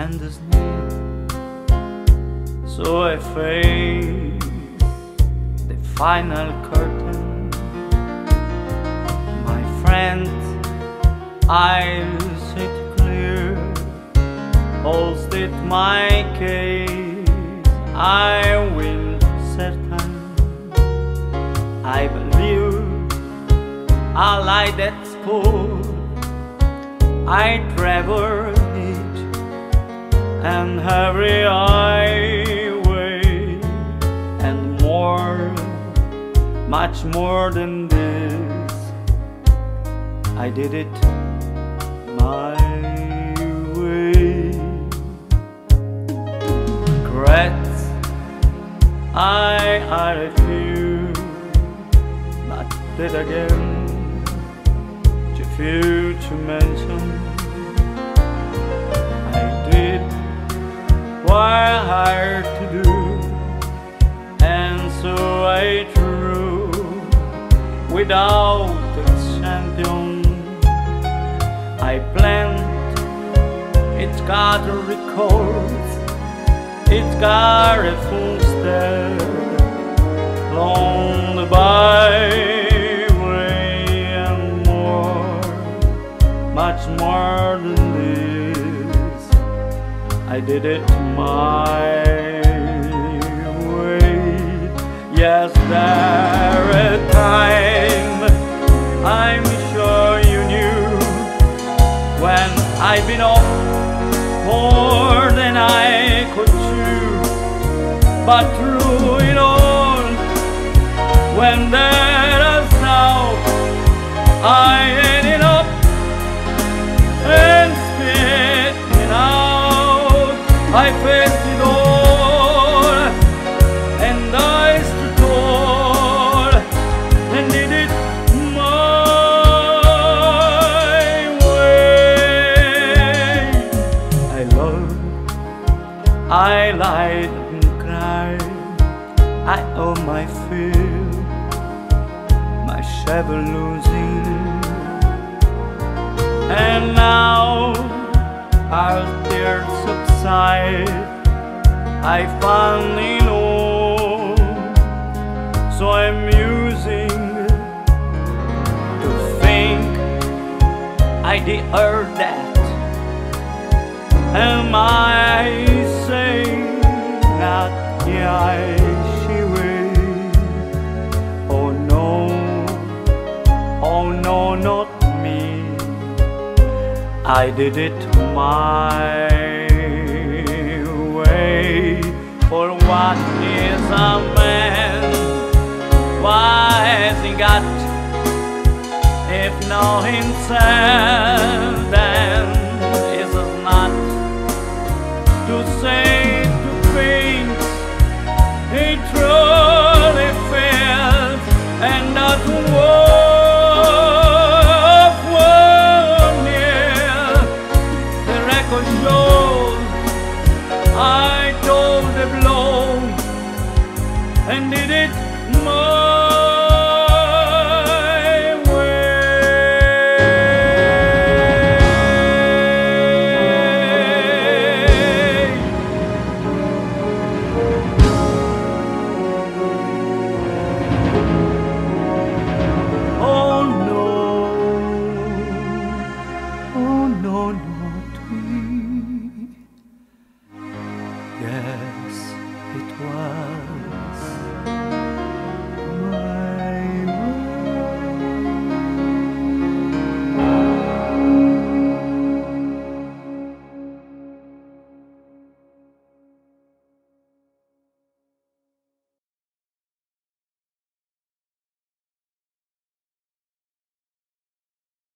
and is near. So I face the final curtain. My friend, I'll sit clear, all state my case, I will certain. I believe a light that's full, I travel each and every highway, and more, much more than this, I did it my way. Regrets, I refuse, but did again, too few to mention. I did what I had to do, and so I drew without a champion. I planned, it's got a record, it's got a full step along the byway, and more, much more than this, I did it my way. Yes, there a time, I'm sure you knew, when I've been off more than I could chew. But through it all, when there is now, I ended up and spitting out. I faced it all, and I stood tall, and did it my way. I loved, I lied and cried, I owe my fear, my shovel losing, and now our tears subside, I finally know. So I'm using to think I deserve that. Am I saying that? Yeah, she will. Oh no, not me. I did it my way. For what is a man? Why has he got if no himself? Then is it not to say to things he truly feels, and that wolf was near. The record shows I told the blow and did it more.